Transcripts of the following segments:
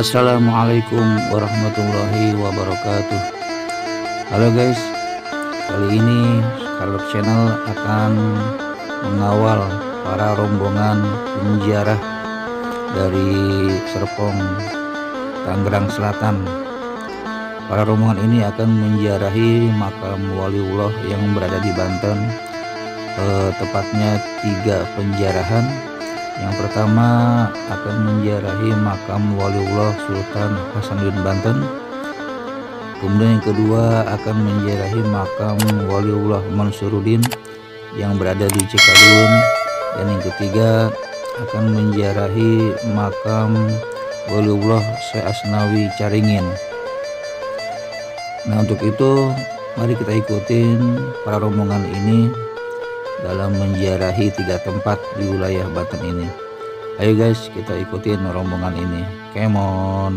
Assalamualaikum warahmatullahi wabarakatuh. Halo guys, kali ini Scarlet Channel akan mengawal para rombongan penziarah dari Serpong, Tangerang Selatan. Para rombongan ini akan menziarahi makam waliullah yang berada di Banten, tepatnya 3 penziarahan. Yang pertama akan menziarahi makam waliullah Sultan Hasanuddin Banten. Kemudian yang kedua akan menziarahi makam waliullah Mansuruddin yang berada di Cikadun. Dan yang ketiga akan menziarahi makam waliullah Syekh Asnawi Caringin. Nah, untuk itu mari kita ikutin para rombongan ini dalam menziarahi 3 tempat di wilayah Banten ini. Ayo guys, kita ikutin rombongan ini. Come on.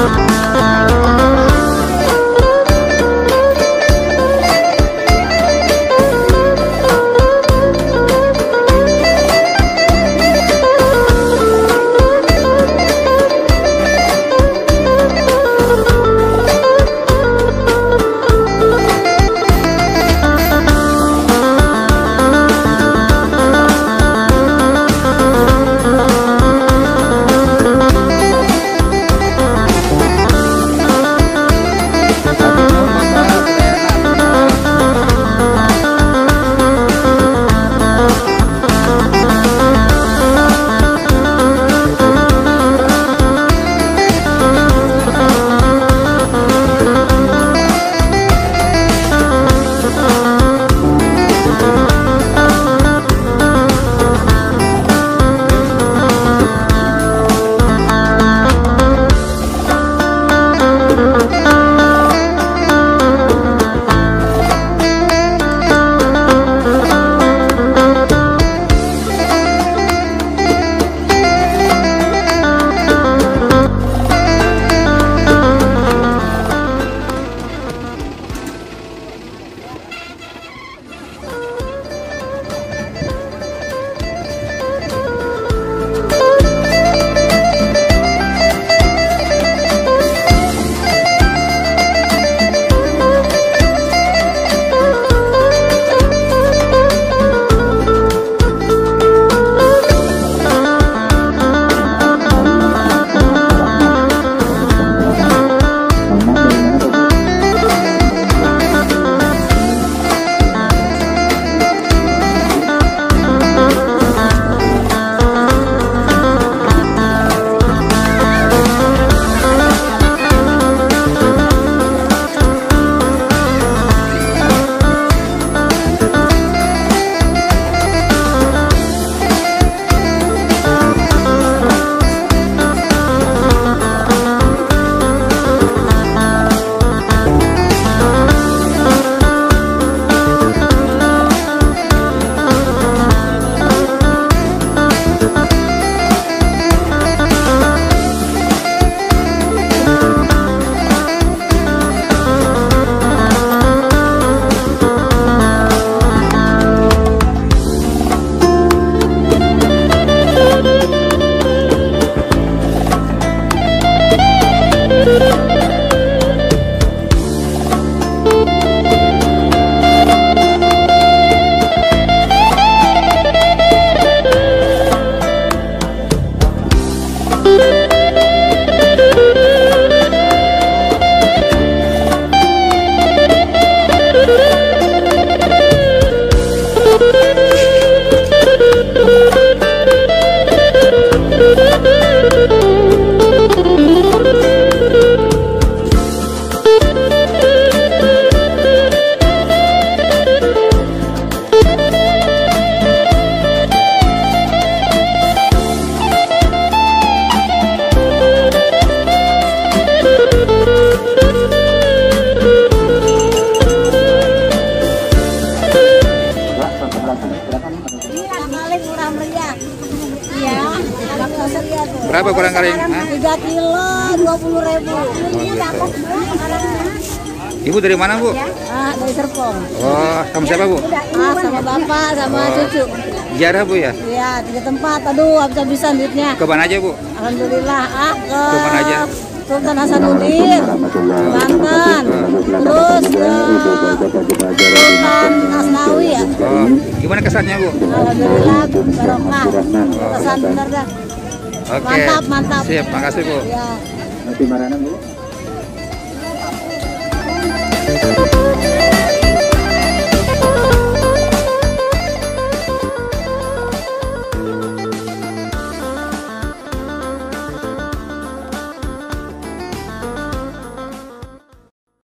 Berapa kurang kali? 3 kilo 20.000. Oh, gitu. Ibu dari mana, Bu? Dari Serpong. Oh, sama siapa, Bu? Sama bapak, sama cucu. Ziarah, Bu, ya? Iya, 3 tempat. Aduh, habis-habisan duitnya. Ke mana aja, Bu? Alhamdulillah. Ke mana aja? Sultan Hasanuddin, Banten, terus ke Sultan Asnawi ya. Oh, gimana kesannya, Bu? Alhamdulillah, barokah. Kesan bener dah. Oke. Mantap, mantap. Siap, makasih, Bu. Ya. Nanti maranan, Bu.